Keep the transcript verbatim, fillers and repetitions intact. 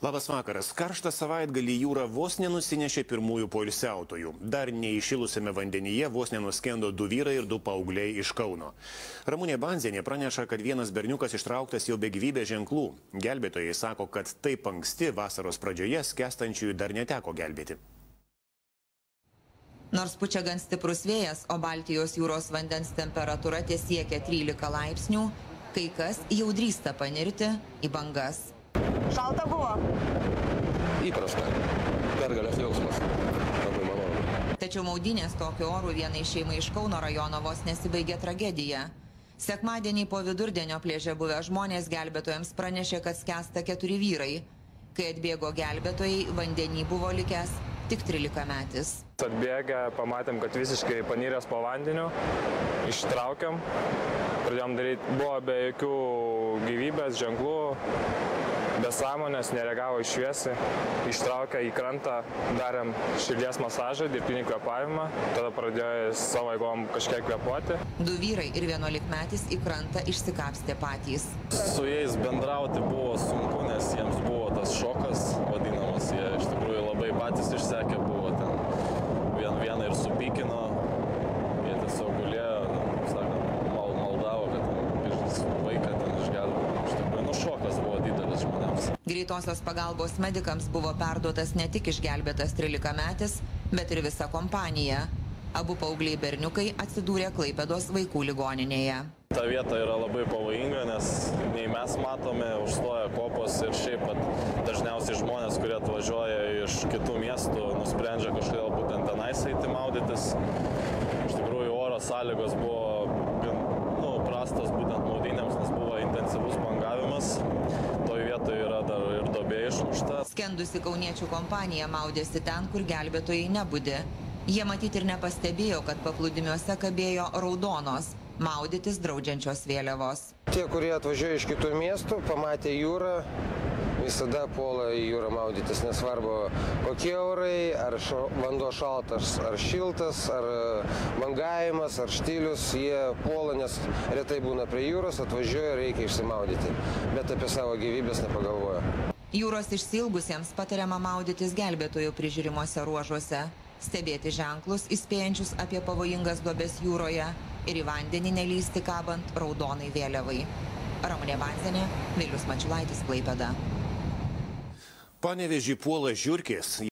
Labas vakaras. Karštą savaitgalį jūra vos nenusinešė pirmųjų poilsiautojų. Dar neįšilusiame vandenyje vos nenuskendo du vyrai ir du paaugliai iš Kauno. Ramunė Banzienė praneša, kad vienas berniukas ištrauktas jau be gyvybės ženklų. Gelbėtojai sako, kad taip anksti vasaros pradžioje skęstančiųjų dar neteko gelbėti. Nors pučia gan stiprus vėjas, o Baltijos jūros vandens temperatūra tesiekia trylika laipsnių, kai kas jau drįsta panirti į bangas. Šalta buvo? Įprasta. Pergalės jausmas. Labai malonu. Tačiau maudynės tokiu oru vienai šeimai iš Kauno rajono vos nesibaigė tragedija. Sekmadienį po vidurdienio pliaže buvę žmonės gelbėtojams pranešė, kad skęsta keturi vyrai. Kai atbėgo gelbėtojai, vandenį buvo likęs tik trylikametis. Atbėgę pamatėm, kad visiškai paniręs po vandeniu, ištraukėm, pradėjom daryti, buvo be jokių gyvybės ženklų, be sąmonės, nereagavo į šviesį, ištraukę į krantą, darėm širdies masažą, dirbtinį kvėpavimą, tada pradėjo savo eigom kažkiek kvėpuoti. Du vyrai ir vienuolikmetis į krantą išsikapstė patys. Su jais bendrauti buvo sunku, nes jiems buvo tas šokas vadinamas, jie iš tikrųjų labai patys išsekę buvo ten. Vien, vieną ir supykino, jie tiesiog gulėjo, sakant, mal, maldavo, kad vaiką ten išgelbėjo. Iš tikrųjų, nu šokas buvo didelis žmonėms. Greitosios pagalbos medikams buvo perduotas ne tik išgelbėtas trylikametis, bet ir visa kompanija. Abu paaugliai berniukai atsidūrė Klaipėdos vaikų ligoninėje. Ta vieta yra labai pavojinga, nes nei mes matome, užstoja kopos ir šiaip pat dažniausiai žmonės, kurie atvažiuoja iš kitų miestų, nusprendžia kažkodėl būtent tenais eiti maudytis. Iš tikrųjų, oro sąlygos buvo nu, prastos būtent maudynėms, nes buvo intensyvus bangavimas. Toj vietoje yra dar ir duobė išmušta. Skendusi kauniečių kompanija maudėsi ten, kur gelbėtojai nebudi. Jie matyti ir nepastebėjo, kad paplūdimiuose kabėjo raudonos, maudytis draudžiančios vėliavos. Tie, kurie atvažiuoja iš kitų miestų, pamatė jūrą, visada puola į jūrą maudytis, nesvarbu kokie orai, ar šo, vanduo šaltas, ar šiltas, ar bangavimas, ar štilius, jie puola, nes retai būna prie jūros, atvažiuoja, reikia išsimaudyti, bet apie savo gyvybės nepagalvoja. Jūros išsiilgusiems patariama maudytis gelbėtojų prižiūrimuose ruožuose, stebėti ženklus įspėjančius apie pavojingas duobes jūroje ir į vandenį nelįsti kabant raudonai vėliavai. Ramunė Banzienė, Vilius Mačiulaitis, Klaipėda. Panevėžį puola žiurkės.